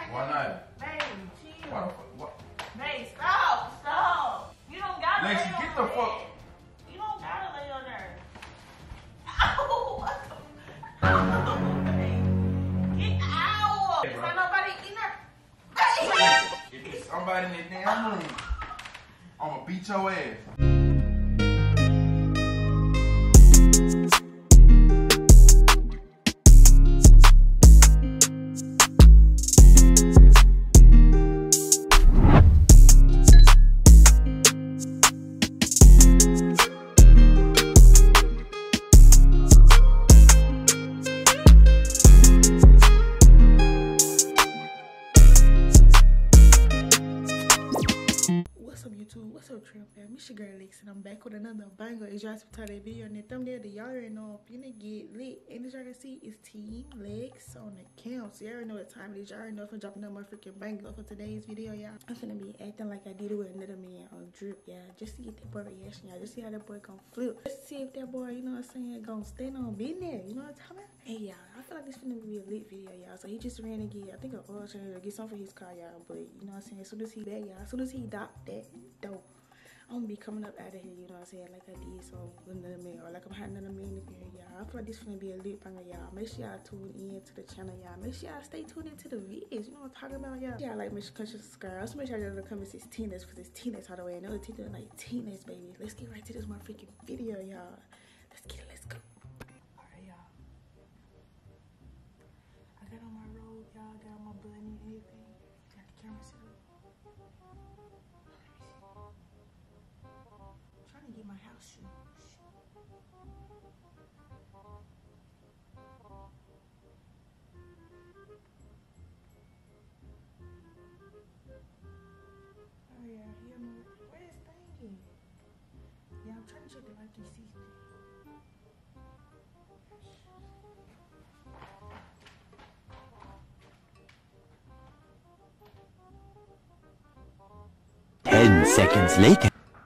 Why not? Babe, chill. Why the fuck? What? Babe, stop. You don't gotta Lacey, lay on get the that. fuck. You don't gotta lay on there. Ow, what the? Oh, babe. Get out. Hey, Is bro. there nobody in there? Babe. If it's somebody in that damn room, I'ma beat your ass. What's up, YouTube? What's up, Tramp fam? It's your girl Lex, and I'm back with another banger. As y'all saw that video in the thumbnail, that y'all already know if you didn't get lit. And as y'all can see, it's Team Lex on the count. So y'all already know what time it is. Y'all already know if I'm dropping another freaking banger for today's video, y'all. I'm finna be acting like I did it with another man on Drip, y'all. Just to get that boy reaction, y'all. Just see how that boy gon' flip. Just see if that boy, you know what I'm saying, gon' stand on business. You know what I'm talking about? Hey, y'all. I feel like this finna be a lit video, y'all. So he just ran to get, I think, an oil change or get something for his car, y'all. But you know what I'm saying? As soon as he back, y'all. As soon as he docked that dope, I'm gonna be coming up out of here, you know what I'm saying, like I did so with another man, or like I'm having another man in here, y'all. I feel like this finna be a lit banger, y'all. Make sure y'all tune in to the channel, y'all. Make sure y'all stay tuned into the videos, you know what I'm talking about, y'all. Yeah, like, make sure you subscribe. Also, make sure y'all come and see Teenage, because it's Teenage all the way. Another Teenage, like Teenage, baby. Let's get right to this motherfucking video, y'all. Let's get it, let's go. Alright, y'all. I got on my robe, y'all. Got on my button and everything. Got the camera set up. Trying to get my house shoes. Oh yeah, where's Thingy? Yeah, I'm trying to check the light 360. Ten seconds later.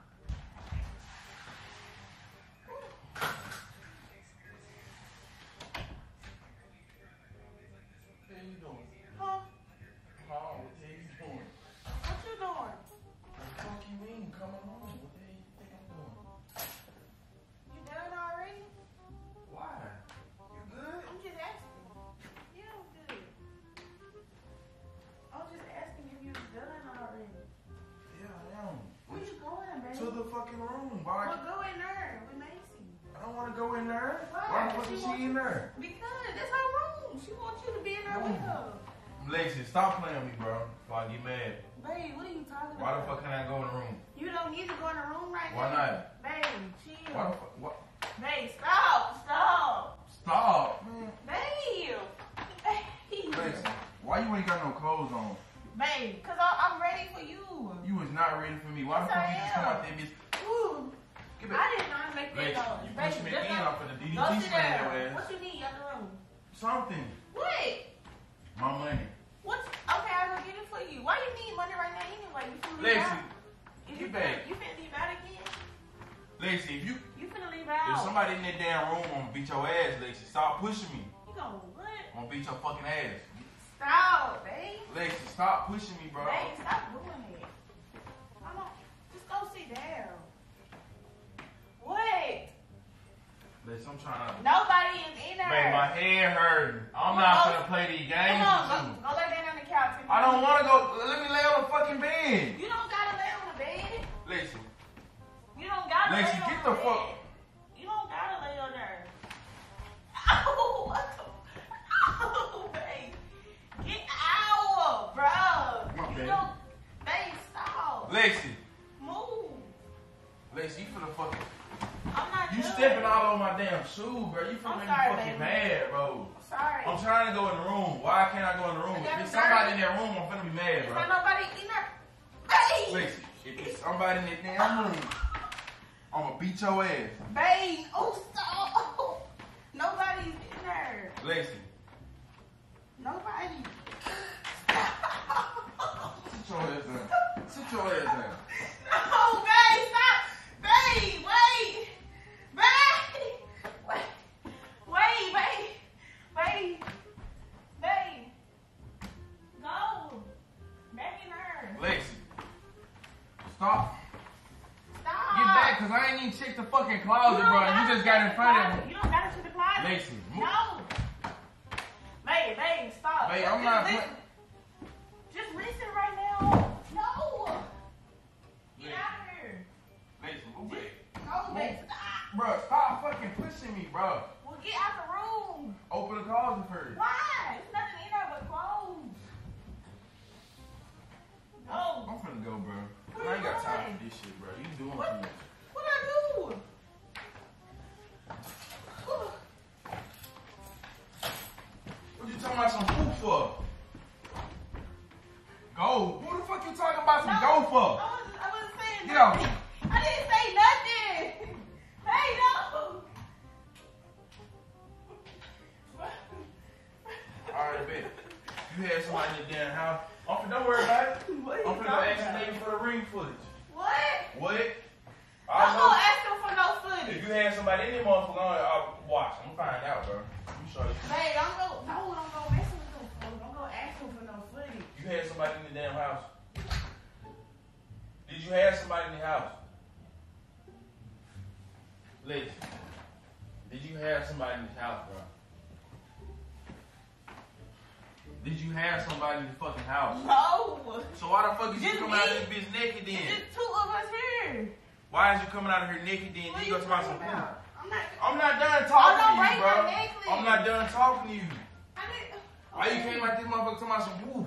What you doing? Huh? How? What the hell you doing? What you doing? What the fuck you mean? Coming home? What the hell you think I'm doing? You done already? Why? You good? I'm just asking. Yeah, I'm good. I was just asking if you was done already. Yeah, I am. Where you going, baby? To the fucking room. Why? Well, go in there with Macy. I don't want to go in there. Why? Why the fuck She is wants she in there? Because that's her room. She wants you to be in there with her. Lacey, stop playing with me, bro. Before I get mad. Babe, what are you talking Why the about? fuck can't I go in the room? You don't need to go in the room right Why now. not? Babe, chill. Why the fuck? What? Babe, stop. Stop, man. Babe. Lacey, why you ain't got no clothes on? Babe, because I'm ready for you. You was not ready for me. Why the Yes, fuck I you just come am. out there, bitch? Ooh. Give I did not make that Lacey, noise. you Babe, pushing me just in go- off of the Go DDT sit slam down. your ass. What you need in the room? Something. What? My money. What's okay? I will get it for you. Why you need money right now anyway? You finna leave Lacey, out? Is get you back. You finna leave out again? Lacey, if finna leave out? if somebody in that damn room, I'm gonna beat your ass, Lacey. Stop pushing me. You gonna what? I'm gonna beat your fucking ass. Stop, babe. Lacey, stop pushing me, bro. Babe, stop doing it. I'm not. Just go sit down. What? Lacey, I'm trying to. Nobody is in there. Man, my head hurting. I'm Well, not go- gonna play these Come games on, with you. go lay down on the couch. I don't want to go. Let me lay on the fucking bed. You don't gotta lay on the bed. Lacey, You don't gotta Lacey, lay on get the the fuck. bed. You don't gotta lay on there. Ow, what the? Ow, babe. Get out, bro. My You bad. don't. Babe, stop. Lacey, Move. Lacey, you finna fucking. I'm not You doing stepping it. all over my damn shoe, bro. You finna I'm make sorry, me fucking baby. mad, bro. Sorry. I'm trying to go in the room. Why can't I go in the room? I got If it's a somebody girl. in that room, I'm finna be mad, Is bro. there nobody in there? Babe. Lacey, if it's somebody in that damn room, I'ma beat your ass. Babe. Oh, stop. Nobody's in there. Lacey, Nobody. sit your ass down. Sit your ass down. No, babe, stop. Babe, wait. Babe. Wait, babe. Babe. Babe. Go. Stop. Stop. Get back, cause I ain't even checked the fucking closet, bro. You just got in front of me. You don't got to the closet. Lacey. No. Babe, stop. Babe, I'm not. Just listen right now. No. Get out of here. Lacey, move back. No, babe, stop. Bro, stop fucking pushing me, bro. Well, get out the room. Open the closet first. Why? There's nothing in there but clothes. No. I'm finna go, bro. What I ain't you got time doing? for this shit, bro. You doing What? too much. What I do? What you talking about some food for? Go. Who the fuck you talking about some go for? I wasn't saying Get out. nothing. I didn't say nothing. Hey, no. Alright, bet. You had somebody in the damn house. Don't worry about it. What are I'm you finna go talking ask the about? lady for the ring footage. What? What? I'm I gonna know. ask him for no footage. If you had somebody in there, motherfucker, I'll watch. I'm gonna find out, bro. I'm sure. Babe, I'm gonna mess with him. I'm gonna ask him for no footage. You had somebody in the damn house. Did you have somebody in the house? Listen. Did you have somebody in the house, bro? Did you have somebody in the fucking house? No. So why the fuck is you Just coming out of me. this bitch naked then? It's just two of us here. Why is you coming out of here naked then? What You you go talk talking some food. about? I'm not done talking don't to break you, bro. my necklace. I'm not done talking to you. I didn't. Why you came like this motherfucker talking about some woo?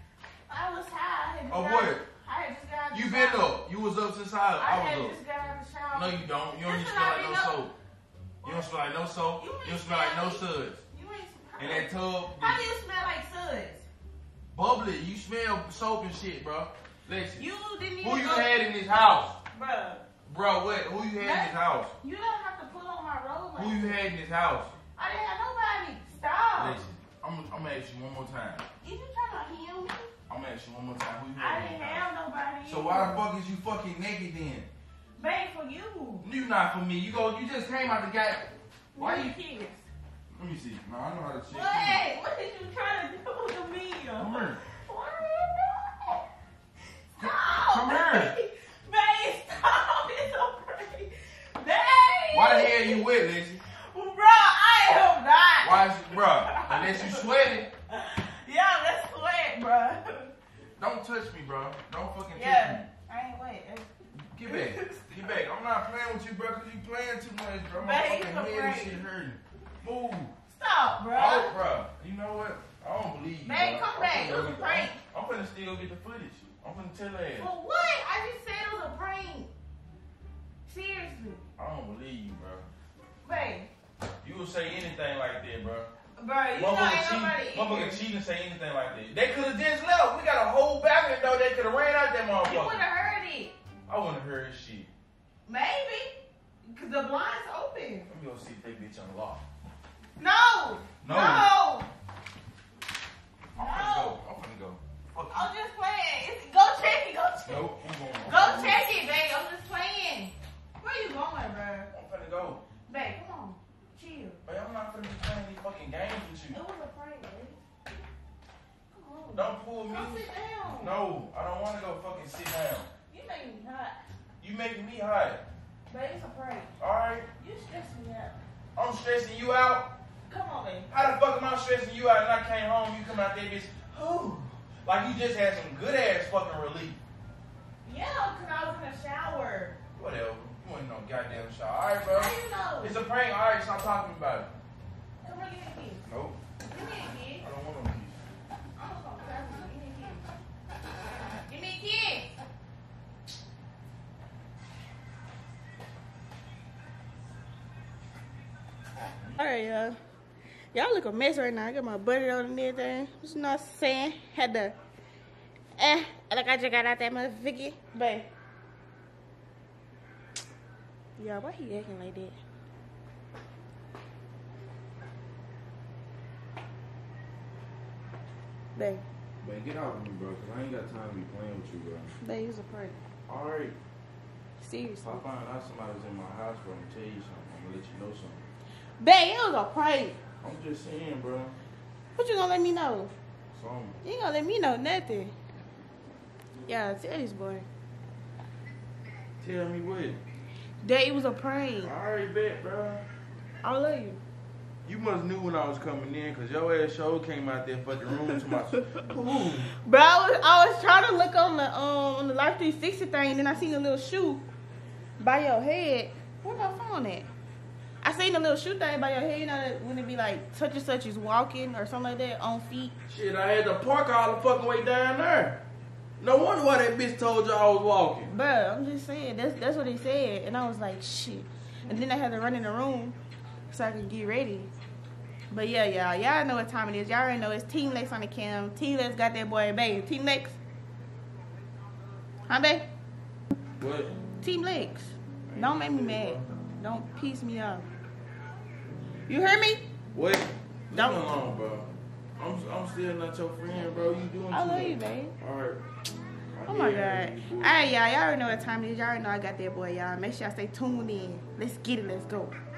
I was high. Oh, what? I had just got out the You shower. been up. You was up since I I was had up. just got out the shower. No, you don't. You don't even Listen, smell I like no been up. soap. You don't smell like no soap. You You don't ain't smell like no smell suds. You ain't. And that tub, How do you smell like suds? bubbly. You smell soap and shit, bro. Listen. You didn't even. Who you go- had in this house? Bruh. Bro, what? Who you had in this house? You don't have to put on my robe like Who you had in this house? I didn't have nobody. Stop. Listen, I'm gonna ask you one more time. Is you trying to heal me? I'm gonna ask you one more time. Who you I had in didn't this house? have nobody. So why the fuck is you fucking naked then? Babe, for you. You not for me. You just came out the gate. Why you? kids? Let me see. No, I know how to check. What? What did you try to do to me? Come here. What are you doing? Stop. Come here. Babe, stop. It's a prank. Babe. Why the hell you wet, Lacey? Bro, I am not. Why is you, bruh? Unless you sweating. Yeah, let's sweat, bro. Don't touch me, bro. Don't fucking touch Yeah, I ain't wet. me. Get back. Get back. I'm not playing with you, bro, because you playing too much, bro. My Babe, fucking it's a head and prank. shit hurting. Move. Stop, bro. Oh, bro. You know what? I don't believe you. Babe, bro. come back. It was a prank. I'm finna still get the footage. I'm finna tell her ass. For what? I just said it was a prank. Seriously. I don't believe you, bro. Babe. You will say anything like that, bro. Bro, you know ain't nobody in Motherfucker here. cheat and say anything like that. They could have just left. We got a whole balcony though. They could have ran out that You would motherfucker. have heard it. I wanna hear his shit. Maybe. Because the blind's open. Let me go see if they bitch unlocked. No. No. No. I'm finna go. Fuck I'm just playing. Go check it. Go check it. Nope, I'm going. Go check it, babe. I'm just playing. Where you going, bro? I'm finna go. Babe, come on. Chill. Babe, I'm not finna be playing these fucking games with you. It was a prank, babe. Come on. Don't pull me. Go sit down. No, I don't wanna go fucking sit down. You make me hot. You making me hot. Babe, it's a prank. Alright? You stress me out. I'm stressing you out. Come on, babe. How the fuck am I stressing you out and I came home, you come out there, bitch, whew, like you just had some good ass fucking relief. Yeah, because I was in the shower. Whatever. You ain't no goddamn shower. Alright, bro. How you know? It's a prank. Alright, stop talking about it. Come here, give me a kiss. Nope. Give me a kiss. I don't want no peace. I'm just gonna grab you. Give me a kiss. Give me a kiss. Alright, y'all. Y'all look a mess right now. I got my butter on and everything. You know what I'm saying? Had to, like I just got out that motherfucker. But, y'all, why he acting like that? Babe, Man, get out of me, bro, because I ain't got time to be playing with you, bro. babe, it's a prank. Alright. Seriously. If I find out somebody's in my house, bro, I'm gonna tell you something. I'm gonna let you know something. Babe, it was a prank. I'm just saying, bro. What you gonna let me know? Something. You ain't gonna let me know nothing. Yeah, tell this boy. Tell me what. That it was a prank. I already bet, bro. I love you. You must knew when I was coming in, cause your ass show came out that fucking room to my. Ooh. But I was trying to look on the Life 360 thing, and then I seen a little shoe by your head. Where my phone at? I seen a little shoe thing by your head. You know that when it be like such and such is walking or something like that on feet. Shit, I had to park all the fucking way down there. No wonder why that bitch told you I was walking. But I'm just saying that's what they said, and I was like shit. And then I had to run in the room so I could get ready. But yeah, y'all know what time it is. Y'all already know it's Team Lex on the cam. Team Lex got that boy babe. Team Lex. Huh, babe? What? Team Lex. Don't make me mad. Don't piss me off. You hear me? What? Leave me Don't. alone, bro. I'm still not your friend, bro. You doing I too love much. you, babe. Alright. Oh my God. Alright, y'all already know what time it is. Y'all already know I got that boy, y'all. Make sure y'all stay tuned in. Let's get it. Let's go.